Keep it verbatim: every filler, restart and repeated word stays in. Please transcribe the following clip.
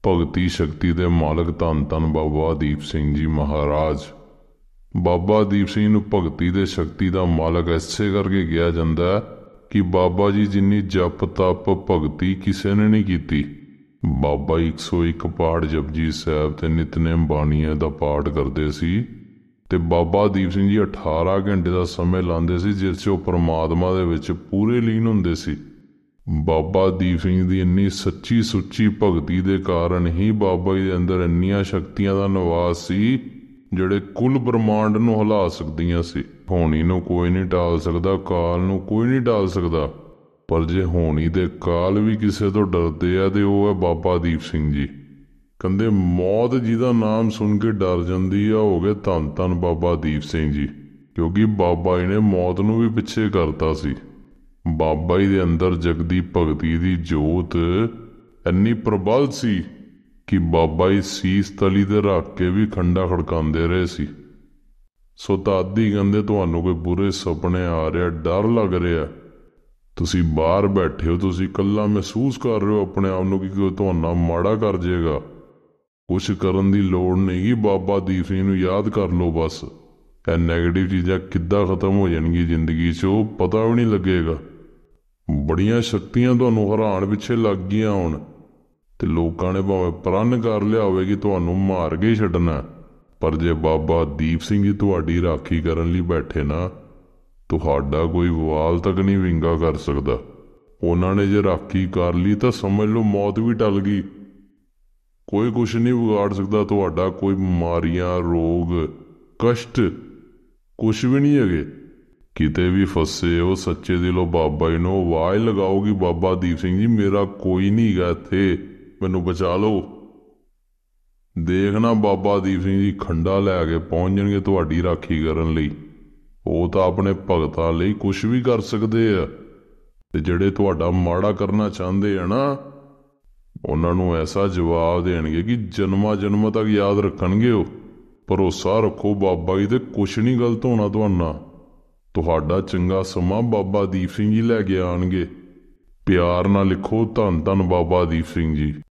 ਭਗਤੀ ਸ਼ਕਤੀ ਦੇ ਮਾਲਕ ਧੰਨ ਧੰਨ ਬਾਬਾ ਦੀਪ ਸਿੰਘ ਜੀ ਮਹਾਰਾਜ। ਬਾਬਾ ਦੀਪ ਸਿੰਘ ਨੂੰ ਭਗਤੀ ਦੇ ਸ਼ਕਤੀ ਦਾ ਮਾਲਕ ਇਸੇ ਕਰਕੇ ਕਿਹਾ ਜਾਂਦਾ ਕਿ ਬਾਬਾ ਜੀ ਜਿੰਨੀ ਜਪ ਤਪ ਭਗਤੀ ਕਿਸੇ ਨੇ ਨਹੀਂ ਕੀਤੀ। ਬਾਬਾ ਇੱਕ ਸੌ ਇੱਕ ਪਾਠ ਜਪਜੀ ਸਾਹਿਬ ਤੇ ਨਿਤਨੇਮ ਬਾਣੀਆਂ ਦਾ ਪਾਠ ਕਰਦੇ ਸੀ ਤੇ ਬਾਬਾ ਦੀਪ ਸਿੰਘ ਜੀ ਅਠਾਰਾਂ ਘੰਟੇ ਦਾ ਸਮੇਂ ਲਾਉਂਦੇ ਸੀ, ਜਿਸ 'ਚ ਉਹ ਪਰਮਾਤਮਾ ਦੇ ਵਿੱਚ ਪੂਰੇ ਲੀਨ ਹੁੰਦੇ ਸੀ। ਬਾਬਾ ਦੀਪ ਸਿੰਘ ਦੀ ਇੰਨੀ ਸੱਚੀ ਸੁੱਚੀ ਭਗਤੀ ਦੇ ਕਾਰਨ ਹੀ ਬਾਬਾ ਜੀ ਦੇ ਅੰਦਰ ਇੰਨੀਆਂ ਸ਼ਕਤੀਆਂ ਦਾ ਨਿਵਾਸ ਸੀ ਜਿਹੜੇ ਕੁੱਲ ਬ੍ਰਹਮਾਂਡ ਨੂੰ ਹਿਲਾ ਸਕਦੀਆਂ ਸੀ। ਹੋਣੀ ਨੂੰ ਕੋਈ ਨਹੀਂ ਟਾਲ ਸਕਦਾ, ਕਾਲ ਨੂੰ ਕੋਈ ਨਹੀਂ ਟਾਲ ਸਕਦਾ, ਪਰ ਜੇ ਹੋਣੀ ਦੇ ਕਾਲ ਵੀ ਕਿਸੇ ਤੋਂ ਡਰਦੇ ਆ ਤੇ ਉਹ ਹੈ ਬਾਬਾ ਦੀਪ ਸਿੰਘ ਜੀ। ਕਹਿੰਦੇ ਮੌਤ ਜਿਹਦਾ ਨਾਮ ਸੁਣ ਕੇ ਡਰ ਜਾਂਦੀ ਆ, ਹੋ ਗਏ ਧੰਨ ਧੰਨ ਬਾਬਾ ਦੀਪ ਸਿੰਘ ਜੀ, ਕਿਉਂਕਿ ਬਾਬਾ ਜੀ ਨੇ ਮੌਤ ਨੂੰ ਵੀ ਪਿੱਛੇ ਕਰਤਾ ਸੀ। ਬਾਬਾ ਜੀ ਦੇ ਅੰਦਰ ਜਗਦੀ ਭਗਤੀ ਦੀ ਜੋਤ ਇੰਨੀ ਪ੍ਰਬਲ ਸੀ ਕਿ ਬਾਬਾ ਜੀ ਸੀਸ ਤਲੀ ਤੇ ਰੱਖ ਕੇ ਵੀ ਖੰਡਾ ਖੜਕਾਉਂਦੇ ਰਹੇ ਸੀ। ਸੋ ਦਾਦੀ ਕਹਿੰਦੇ ਤੁਹਾਨੂੰ ਕੋਈ ਬੁਰੇ ਸੁਪਨੇ ਆ ਰਿਹਾ, ਡਰ ਲੱਗ ਰਿਹਾ, ਤੁਸੀਂ ਬਾਹਰ ਬੈਠੇ ਹੋ, ਤੁਸੀਂ ਇਕੱਲਾ ਮਹਿਸੂਸ ਕਰ ਰਹੇ ਹੋ ਆਪਣੇ ਆਪ ਨੂੰ ਕਿ ਕੋਈ ਤੁਹਾਨੂੰ ਮਾੜਾ ਕਰ ਜਾਏਗਾ, ਕੁਛ ਕਰਨ ਦੀ ਲੋੜ ਨਹੀਂ ਗੀ। ਬਾਬਾ ਦੀਪ ਸਿੰਘ ਨੂੰ ਯਾਦ ਕਰ ਲਓ, ਬਸ ਇਹ ਨੈਗੇਟਿਵ ਚੀਜ਼ਾਂ ਕਿੱਦਾਂ ਖਤਮ ਹੋ ਜਾਣਗੀ ਜ਼ਿੰਦਗੀ 'ਚ ਉਹ ਪਤਾ ਵੀ ਨਹੀਂ ਲੱਗੇਗਾ। ਬੜੀਆਂ ਸ਼ਕਤੀਆਂ ਤੁਹਾਨੂੰ ਹਰਾਉਣ ਪਿੱਛੇ ਲੱਗ ਗਈਆਂ ਹੁਣ, ਤੇ ਲੋਕਾਂ ਨੇ ਭਾਵੇਂ ਪ੍ਰਣ ਕਰ ਲਿਆ ਹੋਵੇ ਕਿ ਤੁਹਾਨੂੰ ਮਾਰ ਕੇ ਛੱਡਣਾ, ਪਰ ਜੇ ਬਾਬਾ ਦੀਪ ਸਿੰਘ ਜੀ ਤੁਹਾਡੀ ਰਾਖੀ ਕਰਨ ਲਈ ਬੈਠੇ ਨਾ, ਤੁਹਾਡਾ ਕੋਈ ਵਾਲ ਤੱਕ ਨਹੀਂ ਵਿੰਗਾ ਕਰ ਸਕਦਾ। ਉਹਨਾਂ ਨੇ ਜੇ ਰਾਖੀ ਕਰ ਲਈ ਤਾਂ ਸਮਝ ਲਓ ਮੌਤ ਵੀ ਟਲ ਗਈ। ਕੋਈ ਕੁਛ ਨਹੀਂ ਵਿਗਾੜ ਸਕਦਾ ਤੁਹਾਡਾ, ਕੋਈ ਬਿਮਾਰੀਆਂ ਰੋਗ ਕਸ਼ਟ ਕੁਛ ਵੀ ਨਹੀਂ ਹੈਗੇ। ਕਿਤੇ ਵੀ ਫਸੇ ਹੋ ਸੱਚੇ ਦਿਲੋਂ ਬਾਬਾ ਜੀ ਨੂੰ ਆਵਾਜ਼ ਲਗਾਓ ਕਿ ਬਾਬਾ ਦੀਪ ਸਿੰਘ ਜੀ ਮੇਰਾ ਕੋਈ ਨਹੀਂ ਹੈਗਾ ਇੱਥੇ, ਮੈਨੂੰ ਬਚਾ ਲਓ। ਦੇਖਣਾ ਬਾਬਾ ਦੀਪ ਸਿੰਘ ਜੀ ਖੰਡਾ ਲੈ ਕੇ ਪਹੁੰਚ ਜਾਣਗੇ ਤੁਹਾਡੀ ਰਾਖੀ ਕਰਨ ਲਈ। ਉਹ ਤਾਂ ਆਪਣੇ ਭਗਤਾਂ ਲਈ ਕੁਛ ਵੀ ਕਰ ਸਕਦੇ ਆ, ਤੇ ਜਿਹੜੇ ਤੁਹਾਡਾ ਮਾੜਾ ਕਰਨਾ ਚਾਹੁੰਦੇ ਆ ਨਾ, ਉਹਨਾਂ ਨੂੰ ਐਸਾ ਜਵਾਬ ਦੇਣਗੇ ਕਿ ਜਨਮਾਂ ਜਨਮਾਂ ਤੱਕ ਯਾਦ ਰੱਖਣਗੇ। ਉਹ ਭਰੋਸਾ ਰੱਖੋ ਬਾਬਾ ਜੀ ਤੇ ਕੁਛ ਨਹੀਂ ਗਲਤ ਹੋਣਾ ਤੁਹਾਨੂੰ। ਤੁਹਾਡਾ ਚੰਗਾ ਸਮਾਂ ਬਾਬਾ ਦੀਪ ਸਿੰਘ ਜੀ ਲੈ ਕੇ ਆਉਣਗੇ। ਪਿਆਰ ਨਾਲ ਲਿਖੋ ਧੰਨ ਧੰਨ ਬਾਬਾ ਦੀਪ ਸਿੰਘ ਜੀ।